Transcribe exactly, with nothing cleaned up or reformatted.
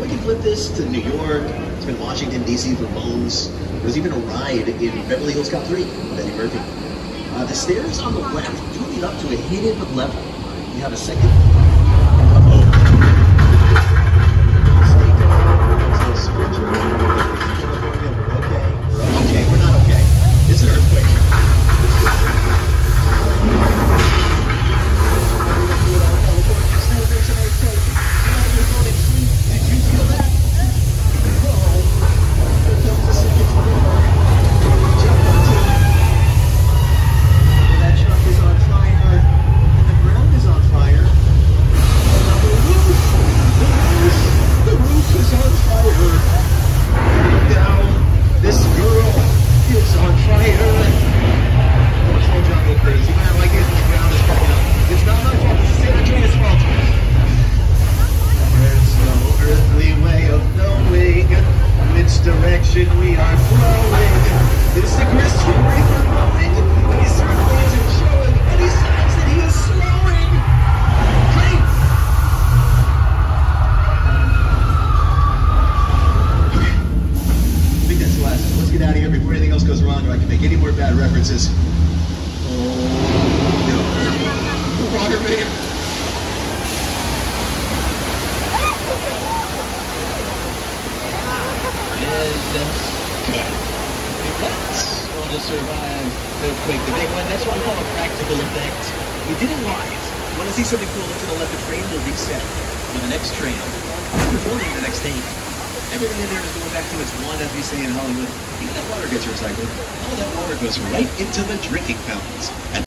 can flip this to New York. It's been Washington, D C for Bones. There's even a ride in Beverly Hills Cop three with Eddie Murphy. Uh, the stairs on the left do lead up to a hidden level. You have a second. Uh-oh. Okay. Okay, we're not okay. It's an earthquake. Direction we are flowing. It's the Christian Reaper moment. He's certainly isn't showing any signs that he is slowing. Great. Okay. I think that's the last. Let's get out of here before anything else goes wrong or I can make any more bad references. Oh no. Water man. To survive earthquake, the big one. That's what we call a practical effect. We did it live. Want to see something cool? To the left, the train will reset for the next train. Performing the next day. Everything in there is going back to its one, as we say in Hollywood. Even that water gets recycled. All that water goes right into the drinking fountains.